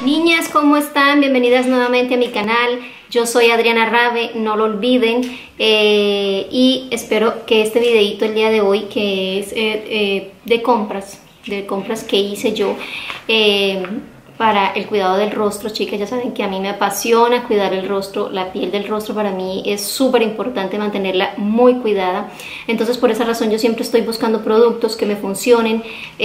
Niñas, ¿cómo están? Bienvenidas nuevamente a mi canal. Yo soy Adriana Rabe, no lo olviden. Y espero que este videito el día de hoy, que es de compras que hice yo para el cuidado del rostro. Chicas, ya saben que a mí me apasiona cuidar el rostro, la piel del rostro para mí es súper importante mantenerla muy cuidada. Entonces por esa razón yo siempre estoy buscando productos que me funcionen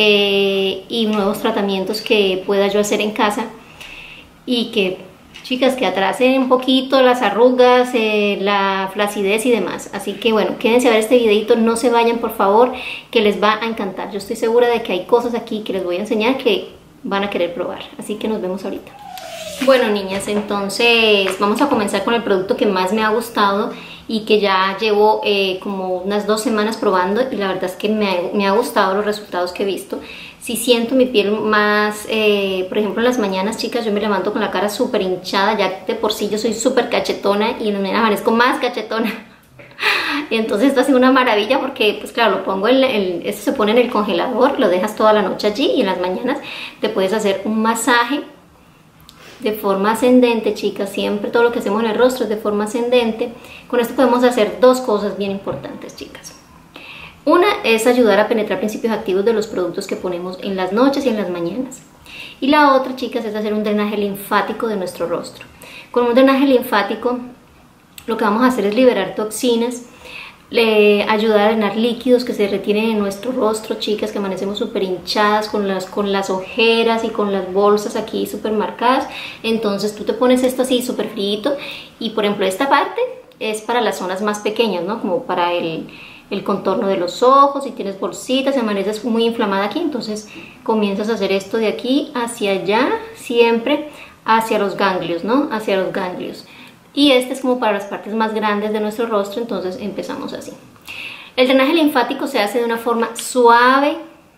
y nuevos tratamientos que pueda yo hacer en casa y que, chicas, que atrasen un poquito las arrugas, la flacidez y demás. Así que bueno, quédense a ver este videito, no se vayan por favor, que les va a encantar. Yo estoy segura de que hay cosas aquí que les voy a enseñar que van a querer probar, así que nos vemos ahorita. Bueno, niñas, entonces vamos a comenzar con el producto que más me ha gustado y que ya llevo como unas 2 semanas probando, y la verdad es que me ha gustado los resultados que he visto. Si siento mi piel más, por ejemplo en las mañanas, chicas, yo me levanto con la cara súper hinchada, ya de por sí yo soy súper cachetona y en las mañanas amanezco más cachetona. Y entonces esto ha sido una maravilla porque, pues claro, lo pongo esto se pone en el congelador, lo dejas toda la noche allí y en las mañanas te puedes hacer un masaje de forma ascendente, chicas. Siempre todo lo que hacemos en el rostro es de forma ascendente. Con esto podemos hacer 2 cosas bien importantes, chicas. Una es ayudar a penetrar principios activos de los productos que ponemos en las noches y en las mañanas. Y la otra, chicas, es hacer un drenaje linfático de nuestro rostro. Con un drenaje linfático lo que vamos a hacer es liberar toxinas, ayudar a drenar líquidos que se retienen en nuestro rostro, chicas, que amanecemos súper hinchadas con las ojeras y con las bolsas aquí súper marcadas. Entonces tú te pones esto así súper frío y, por ejemplo, esta parte es para las zonas más pequeñas, ¿no? Como para el contorno de los ojos. Si tienes bolsitas, si amaneces muy inflamada aquí, entonces comienzas a hacer esto de aquí hacia allá, siempre hacia los ganglios, ¿no? Hacia los ganglios. Y este es como para las partes más grandes de nuestro rostro, entonces empezamos así. El drenaje linfático se hace de una forma suave,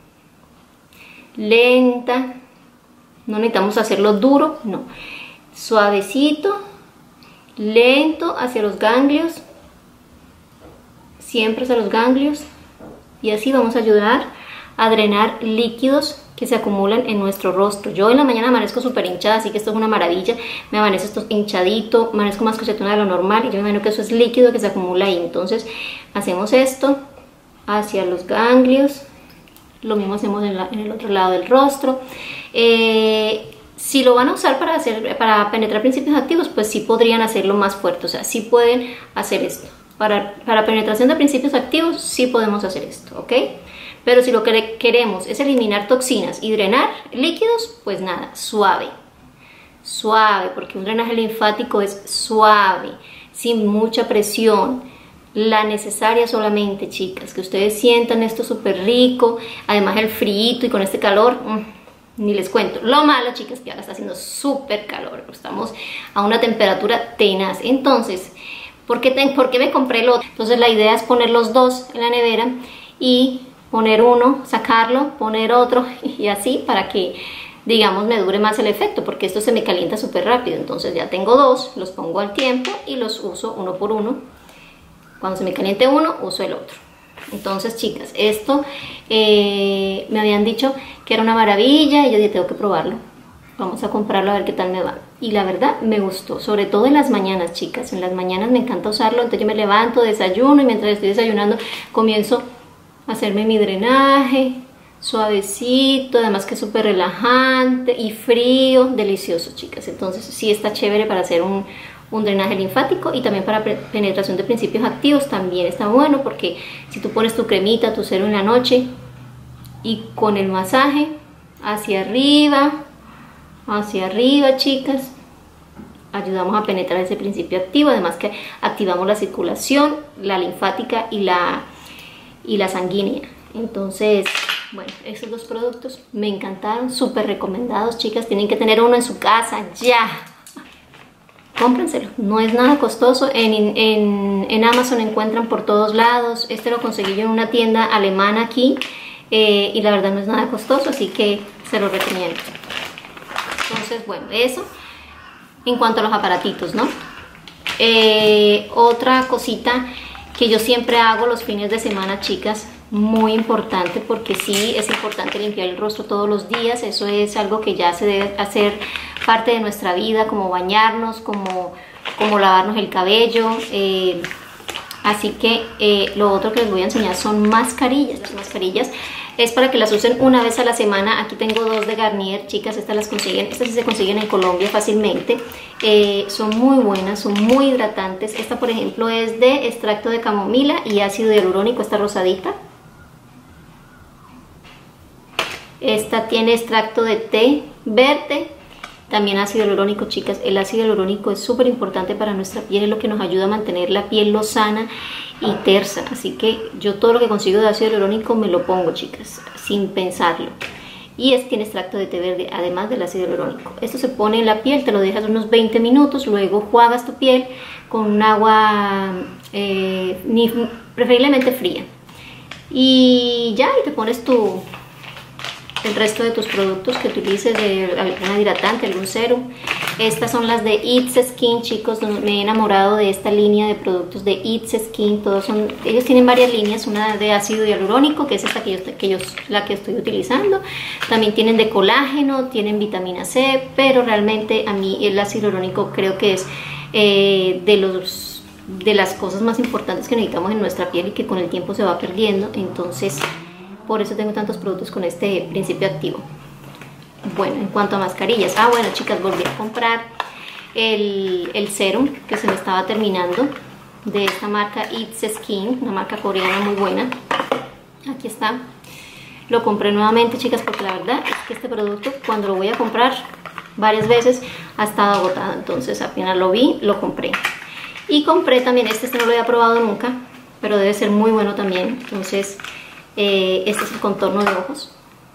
lenta, no necesitamos hacerlo duro, no. Suavecito, lento hacia los ganglios, siempre hacia los ganglios, y así vamos a ayudar a drenar líquidos que se acumulan en nuestro rostro. Yo en la mañana amanezco súper hinchada, así que esto es una maravilla. Me amanezco esto hinchadito, amanezco más cachetona de lo normal, y yo me imagino que eso es líquido que se acumula ahí. Entonces hacemos esto hacia los ganglios, lo mismo hacemos en el otro lado del rostro. Si lo van a usar para penetrar principios activos, pues sí podrían hacerlo más fuerte, o sea, sí pueden hacer esto. Para penetración de principios activos sí podemos hacer esto, ¿ok? Pero si lo que queremos es eliminar toxinas y drenar líquidos, pues nada, suave. Suave, porque un drenaje linfático es suave, sin mucha presión. La necesaria solamente, chicas, que ustedes sientan esto súper rico. Además el frío y con este calor, ni les cuento. Lo malo, chicas, que ahora está haciendo súper calor. Estamos a una temperatura tenaz. Entonces, ¿por qué me compré el otro? Entonces la idea es poner los 2 en la nevera y poner uno, sacarlo, poner otro y así, para que, digamos, me dure más el efecto, porque esto se me calienta súper rápido. Entonces ya tengo 2, los pongo al tiempo y los uso uno por uno. Cuando se me caliente uno, uso el otro. Entonces, chicas, esto me habían dicho que era una maravilla y yo dije, tengo que probarlo. Vamos a comprarlo a ver qué tal me va. Y la verdad me gustó, sobre todo en las mañanas, chicas. En las mañanas me encanta usarlo. Entonces yo me levanto, desayuno, y mientras estoy desayunando comienzo hacerme mi drenaje suavecito, además que es súper relajante y frío, delicioso, chicas. Entonces sí está chévere para hacer un drenaje linfático, y también para penetración de principios activos también está bueno, porque si tú pones tu cremita, tu cero en la noche, y con el masaje hacia arriba, chicas, ayudamos a penetrar ese principio activo. Además que activamos la circulación, la linfática y la sanguínea. Entonces, bueno, esos 2 productos me encantaron, súper recomendados, chicas. Tienen que tener uno en su casa ya. Cómprenselo, no es nada costoso. En Amazon encuentran por todos lados. Este lo conseguí yo en una tienda alemana aquí, y la verdad no es nada costoso, así que se lo recomiendo. Entonces, bueno, eso en cuanto a los aparatitos, ¿no? Otra cosita que yo siempre hago los fines de semana, chicas, muy importante, porque sí es importante limpiar el rostro todos los días. Eso es algo que ya se debe hacer parte de nuestra vida, como bañarnos, como lavarnos el cabello. Así que lo otro que les voy a enseñar son mascarillas. Las mascarillas es para que las usen una vez a la semana. Aquí tengo 2 de Garnier, chicas, estas sí se consiguen en Colombia fácilmente. Son muy buenas, son muy hidratantes. Esta, por ejemplo, es de extracto de camomila y ácido hialurónico, esta rosadita. Esta tiene extracto de té verde, también ácido hialurónico, chicas. El ácido hialurónico es súper importante para nuestra piel, es lo que nos ayuda a mantener la piel lozana y tersa. Así que yo todo lo que consigo de ácido hialurónico me lo pongo, chicas, sin pensarlo. Y tiene extracto de té verde, además del ácido hialurónico. Esto se pone en la piel, te lo dejas unos 20 minutos, luego juegas tu piel con un agua preferiblemente fría. Y ya, y te pones el resto de tus productos que utilices, de algún hidratante, algún serum. Estas son las de It's Skin, chicos. Me he enamorado de esta línea de productos de It's Skin. Ellos tienen varias líneas, una de ácido hialurónico, que es esta la que estoy utilizando. También tienen de colágeno, tienen vitamina C, pero realmente a mí el ácido hialurónico creo que es de las cosas más importantes que necesitamos en nuestra piel y que con el tiempo se va perdiendo. Entonces, por eso tengo tantos productos con este principio activo. Bueno, en cuanto a mascarillas, bueno, chicas, volví a comprar el serum que se me estaba terminando, de esta marca It's Skin, una marca coreana muy buena. Aquí está. Lo compré nuevamente, chicas, porque la verdad es que este producto, cuando lo voy a comprar varias veces, ha estado agotado. Entonces apenas lo vi, lo compré. Y compré también este no lo había probado nunca, pero debe ser muy bueno también. Entonces este es el contorno de ojos,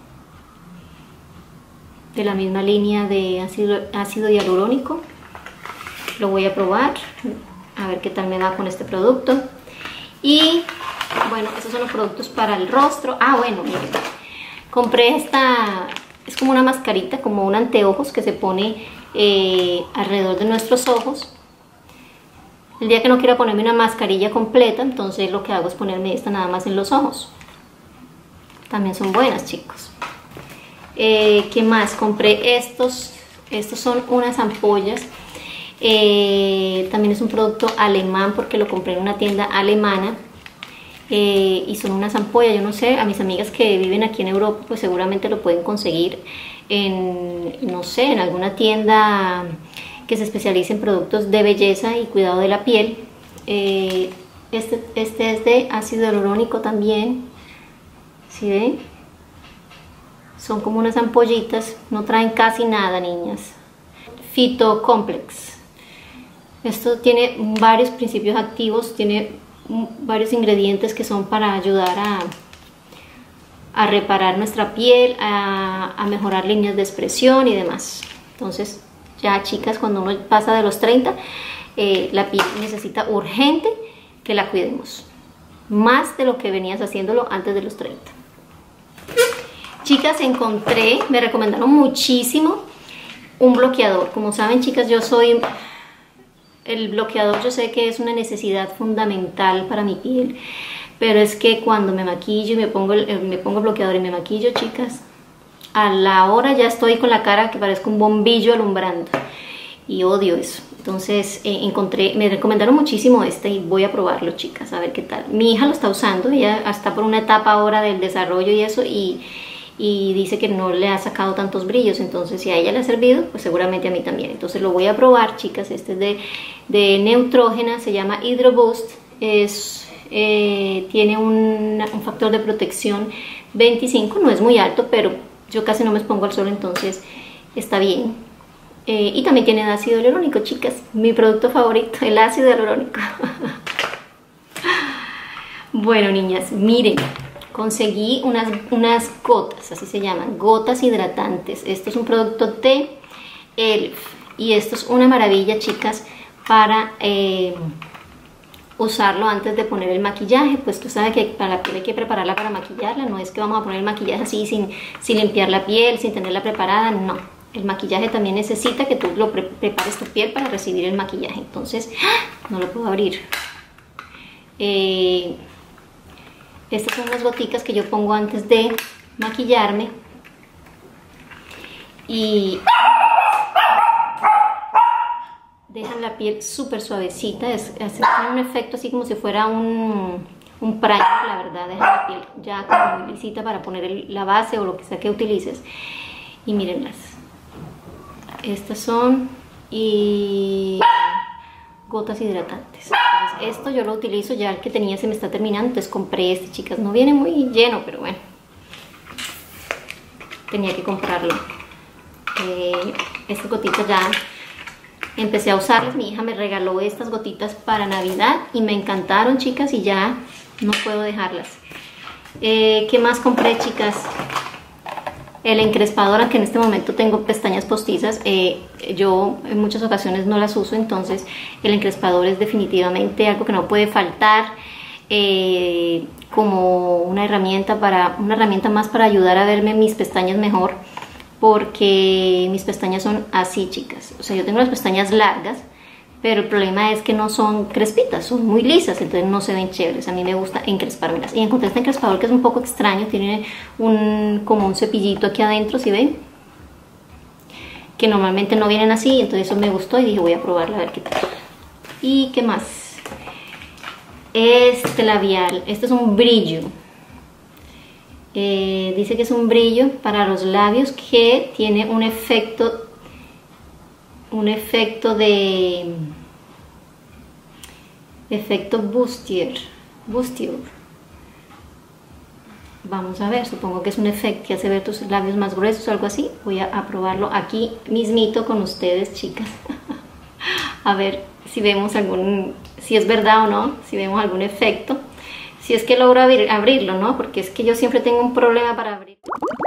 de la misma línea de ácido hialurónico. Lo voy a probar, a ver qué tal me da con este producto. Y bueno, estos son los productos para el rostro. Bueno, miren, compré esta, es como una mascarita, como un anteojos que se pone alrededor de nuestros ojos. El día que no quiera ponerme una mascarilla completa, entonces lo que hago es ponerme esta nada más en los ojos. También son buenas, chicos. ¿Qué más? Compré estos son unas ampollas. También es un producto alemán porque lo compré en una tienda alemana. Y son unas ampollas, yo no sé, a mis amigas que viven aquí en Europa pues seguramente lo pueden conseguir no sé, en alguna tienda que se especialice en productos de belleza y cuidado de la piel. Este es de ácido hialurónico también. ¿Sí ven? Son como unas ampollitas, no traen casi nada, niñas. Phytocomplex. Esto tiene varios principios activos, tiene varios ingredientes que son para ayudar a reparar nuestra piel, a mejorar líneas de expresión y demás. Entonces, ya, chicas, cuando uno pasa de los 30, la piel necesita urgente que la cuidemos. Más de lo que venías haciéndolo antes de los 30. Chicas, me recomendaron muchísimo un bloqueador. Como saben, chicas, el bloqueador yo sé que es una necesidad fundamental para mi piel, pero es que cuando me maquillo y me pongo bloqueador y me maquillo, chicas, a la hora ya estoy con la cara que parezco un bombillo alumbrando y odio eso. Entonces me recomendaron muchísimo y voy a probarlo, chicas, a ver qué tal. Mi hija lo está usando, ella está por una etapa ahora del desarrollo y eso, y dice que no le ha sacado tantos brillos. Entonces, si a ella le ha servido, pues seguramente a mí también. Entonces lo voy a probar, chicas. Este es de Neutrogena, se llama Hydro Boost. Tiene un factor de protección 25, no es muy alto, pero yo casi no me expongo al sol, entonces está bien. Y también tiene ácido hialurónico, chicas, mi producto favorito, el ácido hialurónico. Bueno, niñas, miren, conseguí unas gotas, así se llaman, gotas hidratantes. Esto es un producto de Elf y esto es una maravilla, chicas, para usarlo antes de poner el maquillaje. Pues tú sabes que para la piel hay que prepararla para maquillarla, no es que vamos a poner el maquillaje así sin limpiar la piel, sin tenerla preparada, no. El maquillaje también necesita que tú prepares tu piel para recibir el maquillaje. Entonces, no lo puedo abrir. Estas son unas goticas que yo pongo antes de maquillarme. Y dejan la piel súper suavecita, tiene un efecto así como si fuera un primer, la verdad, dejan la piel ya como muy lisita para poner la base o lo que sea que utilices. Y mírenlas, estas son y gotas hidratantes. Entonces, esto yo lo utilizo, ya el que tenía se me está terminando, entonces compré este, chicas. No viene muy lleno, pero bueno, tenía que comprarlo. Estas gotitas ya empecé a usarlas, mi hija me regaló estas gotitas para Navidad y me encantaron, chicas, y ya no puedo dejarlas. ¿Qué más compré, chicas? El encrespador, aunque en este momento tengo pestañas postizas, yo en muchas ocasiones no las uso, entonces el encrespador es definitivamente algo que no puede faltar, como una herramienta más para ayudar a verme mis pestañas mejor, porque mis pestañas son así, chicas. O sea, yo tengo las pestañas largas, pero el problema es que no son crespitas, son muy lisas, entonces no se ven chéveres. A mí me gusta encrespármelas. Y encontré este encrespador que es un poco extraño, tiene como un cepillito aquí adentro, ¿sí ven? Que normalmente no vienen así, entonces eso me gustó y dije voy a probarla a ver qué tal. ¿Y qué más? Este labial, este es un brillo. Dice que es un brillo para los labios que tiene un efecto de efecto bustier. Vamos a ver, supongo que es un efecto que hace ver tus labios más gruesos o algo así. Voy a probarlo aquí mismito con ustedes, chicas. A ver si vemos si es verdad o no, si vemos algún efecto. Si es que logro abrirlo, ¿no? Porque es que yo siempre tengo un problema para abrir.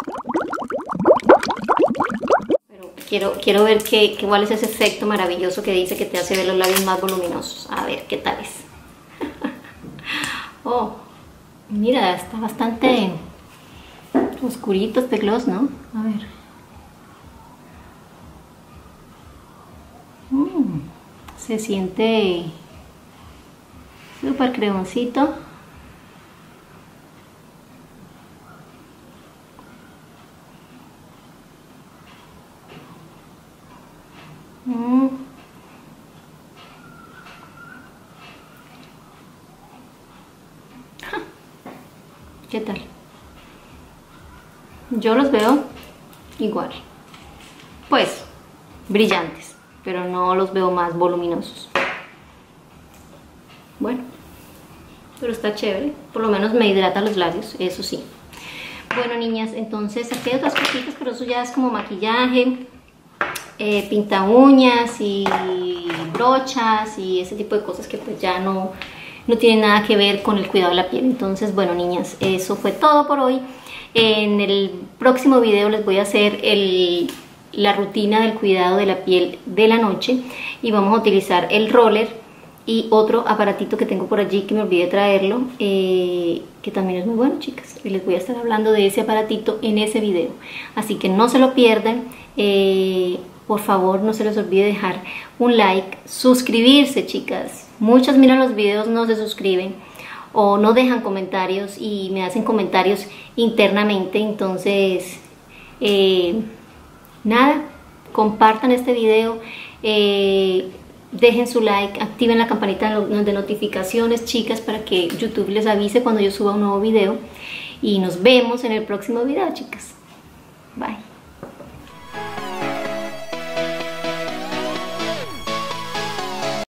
Pero quiero ver cuál es ese efecto maravilloso que dice que te hace ver los labios más voluminosos. A ver, ¿qué tal es? Oh, mira, está bastante oscurito este gloss, ¿no? A ver. Se siente súper cremoncito. ¿Qué tal? Yo los veo igual, pues brillantes, pero no los veo más voluminosos. Bueno, pero está chévere, por lo menos me hidrata los labios, eso sí. Bueno, niñas, entonces aquí hay otras cositas, pero eso ya es como maquillaje, pinta uñas y brochas y ese tipo de cosas que pues ya no tienen nada que ver con el cuidado de la piel. Entonces, bueno, niñas, eso fue todo por hoy. En el próximo video les voy a hacer la rutina del cuidado de la piel de la noche y vamos a utilizar el roller y otro aparatito que tengo por allí que me olvidé traerlo, que también es muy bueno, chicas, y les voy a estar hablando de ese aparatito en ese video, así que no se lo pierdan. Por favor, no se les olvide dejar un like, suscribirse, chicas. Muchas miran los videos, no se suscriben o no dejan comentarios y me hacen comentarios internamente. Entonces, nada, compartan este video, dejen su like, activen la campanita de notificaciones, chicas, para que YouTube les avise cuando yo suba un nuevo video. Y nos vemos en el próximo video, chicas. Bye.